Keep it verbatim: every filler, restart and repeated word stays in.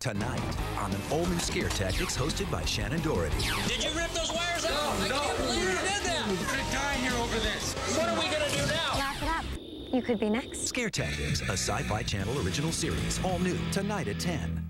Tonight on an all-new Scare Tactics hosted by Shannon Doherty. Did you rip those wires out? No, I no. can't believe you did that. We're gonna die here over this. What are we gonna do now? Laugh it up. You could be next. Scare Tactics, a Sci-Fi Channel original series, all new tonight at ten.